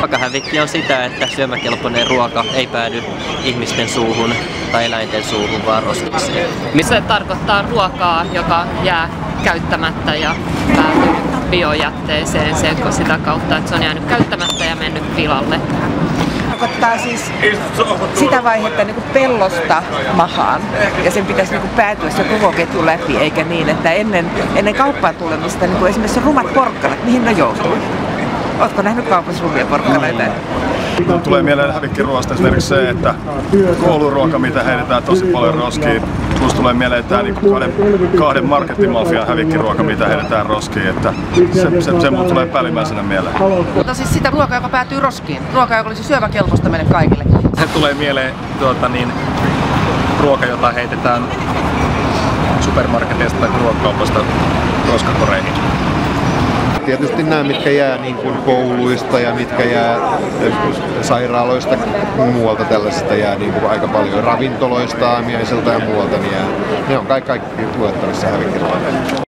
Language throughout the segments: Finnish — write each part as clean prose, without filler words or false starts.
Ruokahävikki on sitä, että syömäkelpoinen ruoka ei päädy ihmisten suuhun tai eläinten suuhun, vaan roskikseen. Se tarkoittaa ruokaa, joka jää käyttämättä ja päätyy biojätteeseen sitä kautta, että se on jäänyt käyttämättä ja mennyt pilalle. Tarkoittaa siis sitä vaihetta niin kuin pellosta mahaan, ja sen pitäisi niin kuin päätyä se koko ketju läpi, eikä niin, että ennen kauppaan tulemista niin kuin esimerkiksi rumat porkkanat, mihin ne joutuu? Ootko nähnyt kaupassa rumia porkkanoita? Tulee mieleen hävikkiruoasta esimerkiksi se, että kouluruoka, mitä heitetään tosi paljon roskiin. Plus tulee mieleen, että tämä kahden markettimafian hävikkiruoka, mitä heitetään roskiin. Että se mun tulee päällimmäisenä mieleen. Mutta siis sitä ruokaa, joka päätyy roskiin. Ruokaa, joka olisi syömäkelpoista meille kaikille. Se tulee mieleen ruoka, jota heitetään supermarketeista tai ruokakaupasta roskakoreihin. Tietysti nämä, mitkä jää niin kuin kouluista ja mitkä jää sairaaloista muualta tällaisista jää niin kuin aika paljon ravintoloista, aamiaisilta ja muualta, niin jää. Ne on kaikki luettavissa hävikkiruokaan.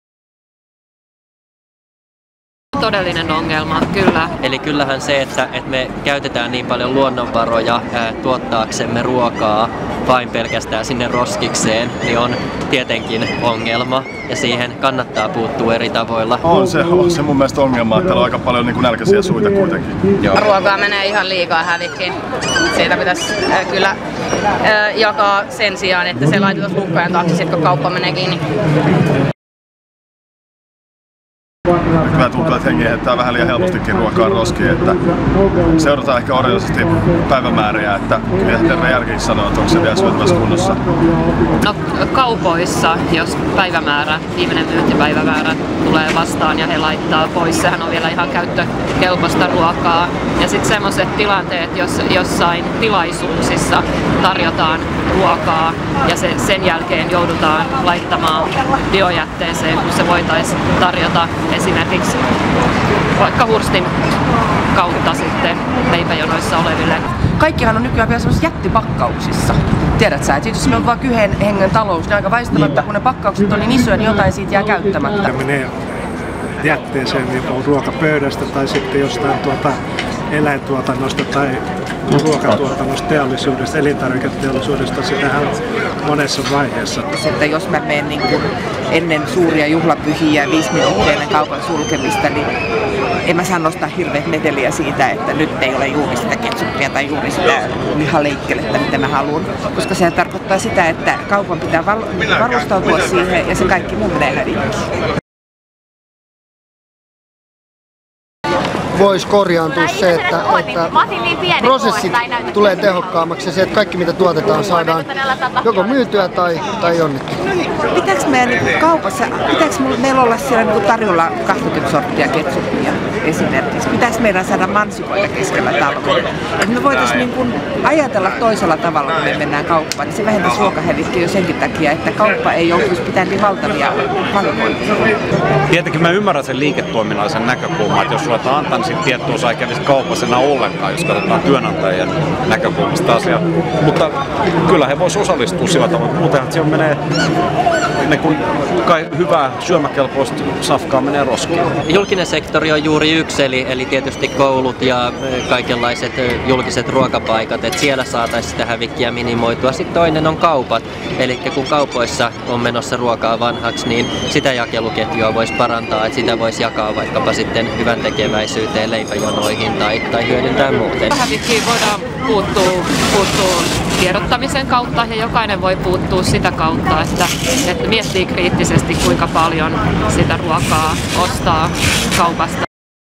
Todellinen ongelma, kyllä. Eli kyllähän se, että me käytetään niin paljon luonnonvaroja tuottaaksemme ruokaa vain pelkästään sinne roskikseen, niin on tietenkin ongelma. Ja siihen kannattaa puuttua eri tavoilla. On se mun mielestä ongelma, että täällä on aika paljon niin nälkäisiä suita kuitenkin. Joo. Ruokaa menee ihan liikaa hävikkiin. Siitä pitäisi kyllä jakaa sen sijaan, että se laitetaan hukkojen taakse, sit kun kauppa menee kiinni. Kyllä tuntuu, että hengi heittää vähän liian helpostikin ruokaa roskiin, että seurataan ehkä orjallisesti päivämääriä, että ihan terve järkikin sanoo, että onko se vielä syötävässä kunnossa. No kaupoissa, jos viimeinen myyntipäivämäärä tulee vastaan ja he laittaa pois, sehän on vielä ihan käyttökelpoista ruokaa. Ja sitten semmoiset tilanteet, jos jossain tilaisuuksissa tarjotaan ruokaa ja sen jälkeen joudutaan laittamaan biojätteeseen, kun se voitaisiin tarjota esimerkiksi vaikka hurstin kautta sitten leipäjonoissa oleville. Kaikkihan on nykyään vielä semmoisissa jättipakkauksissa. Tiedät sä, että jos meillä on vain yhden hengen talous, niin aika väistämättä, kun ne pakkaukset on niin isoja, niin jotain siitä jää käyttämättä. Menee jätteeseen joko ruokapöydästä tai sitten jostain eläintuotannosta tai ruokatuotannosta, teollisuudesta, elintarviketeollisuudesta, sitähän on monessa vaiheessa. Sitten jos mä menen niin kuin ennen suuria juhlapyhiä 5 minuuttia ennen kaupan sulkemista, niin en mä saa nostaa hirveät meteliä siitä, että nyt ei ole juuri sitä ketsuppia tai juuri sitä lihaleikkelyä, mitä mä haluan. Koska se tarkoittaa sitä, että kaupan pitää varustautua siihen ja se kaikki mun menee hävikkiin. Voisi korjaantua se, että prosessit tulee tehokkaammaksi ja se, että kaikki mitä tuotetaan saadaan joko myytyä tai jonnekin. No niin, pitääkö meidän kaupassa, meillä olla siellä tarjolla 20 sorttia ketsuppia esimerkiksi? Pitäisi meidän saada mansikoita keskellä talvea? Että me voitaisiin ajatella toisella tavalla, kun me mennään kauppaan, niin se vähentäisi ruokahävikkiä jo senkin takia, että kauppa ei joutuisi pitämään niin valtavia valikoita. Tietenkin mä ymmärrän sen liiketoiminnallisen näkökulman, että jos sulla antaa, niin sitten tietty osa ei kävisi kaupassa enää ollenkaan, jos katsotaan työnantajien näkökulmasta asiaa. Mutta kyllä he voisivat osallistua sillä tavalla. Muutenhan siellä menee hyvää syömäkelpoista safkaa menee roskiin. Julkinen sektori on juuri yksi, eli tietysti koulut ja kaikenlaiset julkiset ruokapaikat, että siellä saataisiin sitä hävikkiä minimoitua. Sitten toinen on kaupat, eli kun kaupoissa on menossa ruokaa vanhaksi, niin sitä jakeluketjua voisi parantaa, että sitä voisi jakaa vaikkapa sitten hyvän tekeväisyyteen, leipäjonoihin tai hyödyntää muuten. Hävikkiin voidaan puuttua tiedottamisen kautta ja jokainen voi puuttua sitä kautta, että miettii kriittisesti kuinka paljon sitä ruokaa ostaa kaupasta.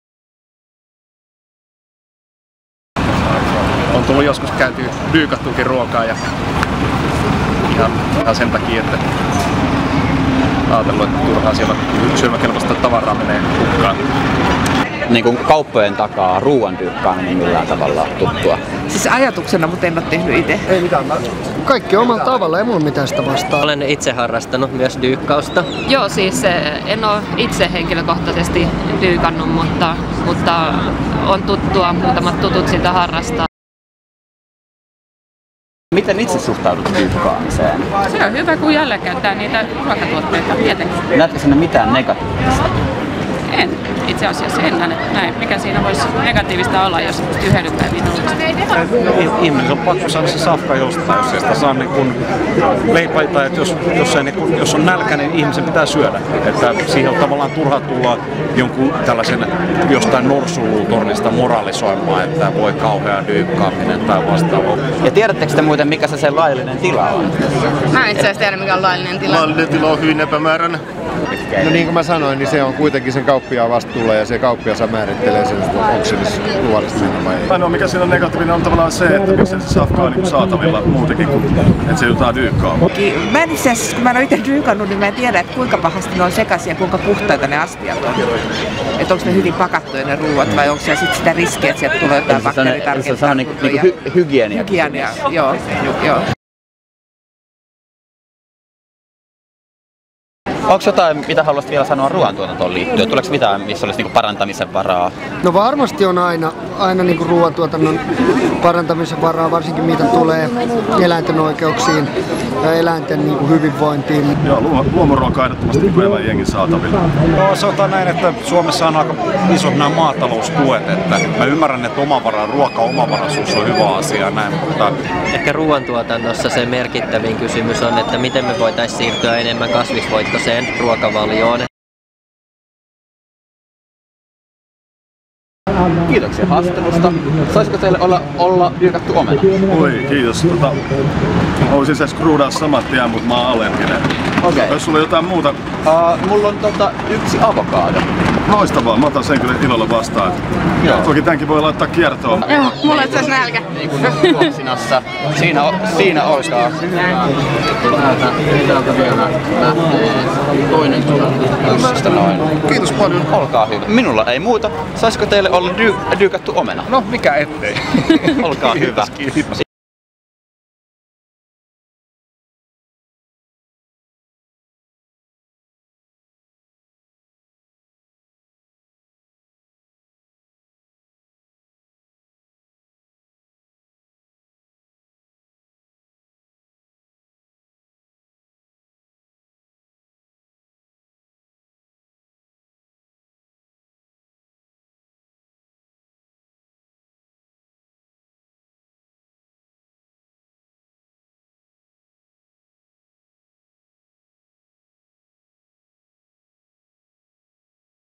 On tullut joskus käytyä dyykattuukin ruokaa ja ihan sen takia, että ajatellut, että turhaan siellä syömäkelpoista tavaraa menee hukkaan. Niin kuin kauppojen takaa ruoan dyykkaaminen millään tavalla tuttua. Siis ajatuksena, mutta en ole tehnyt itse. Ei mitään. Kaikki omalla tavalla, ei mulla mitään sitä vastaa. Olen itse harrastanut myös dyykkausta. Joo, siis en ole itse henkilökohtaisesti dyykannut, mutta on tuttua, muutamat tutut sitä harrastaa. Miten itse suhtaudut dyykkaamiseen? Se on hyvä, kun jälleenkäyttää niitä ruokatuotteita tietenkin. Näetkö sinne mitään negatiivista? En itse asiassa ennän, että näin, mikä siinä voisi negatiivista olla, jos yhdennyttää viinallista. Ihminen on pakko saada se safka jostain, jos ei sitä saa niin kuin leipää, tai että jos on nälkä, niin ihmisen pitää syödä. Että siihen on tavallaan turha tulla jonkun tällaisen jostain norsuluutornista moralisoimaan, että voi kauhea dyykkaaminen tai vastaava. Ja tiedättekö te muuten, mikä se laillinen tila on? Mä en itse asiassa tiedä, mikä on laillinen tila. Laillinen tila on hyvin epämääräinen. No niin kuin mä sanoin, niin se on kuitenkin sen kauppiaan vastuulla ja se kauppias määrittelee sen, onko se luvallista mennä vai ei. Ainoa mikä siinä on negatiivinen on tavallaan se, että miksi se safka on niin saatavilla muutenkin kuin, että se joutaa dyykkaamaan. Mä en itse asiassa, kun mä en ole itse dyykannut, niin mä en tiedä, että kuinka pahasti ne on sekaisin ja kuinka puhtaita ne astiat on. Että onko ne hyvin pakattuja ne ruuat vai onko siellä sitten sitä riskiä, että sieltä tulee jotain bakteeritarkempaa. Se on niinku hygienia. Hygienia, joo. Onko jotain, mitä haluaisit vielä sanoa ruoantuotantoon liittyen? Tuleeko mitään, missä olisi niinku parantamisen varaa? No varmasti on aina niinku ruoantuotannon parantamisen varaa, varsinkin mitä tulee eläinten oikeuksiin ja eläinten niinku hyvinvointiin. Joo, luomuruoka on ehdottomasti enemmän jengin saatavilla. No sanotaan näin, että Suomessa on aika isot nämä maataloustuet, että mä ymmärrän, että ruoka-omavaraisuus on hyvä asia näin, mutta Ehkä ruoantuotannossa se merkittävin kysymys on, että miten me voitaisiin siirtyä enemmän kasvisvoittoiseen ruokavalioon. Kiitoksia haastattelusta. Saisiko teille olla dyykattu omena? Oi, kiitos. Voisin se skruudaa samat tien, mutta mä oon allerginen. Okei. Jos sulla on jotain muuta... Mulla on yksi avokaado. Loistavaa, mä otan sen kyllä ilolla vastaan. Joo. Toki tämänkin voi laittaa kiertoon. Joo, mulla on itse asiassa nälkä. Niin kuin tuoksinassa. Siinä olkaa. Täältä vielä lähtee toinen pussista noin. Kiitos paljon. Olkaa hyvä. Minulla ei muuta. Saisiko teille olla dyykattu omena? No, mikä ettei. Olkaa hyvä. Kiitos.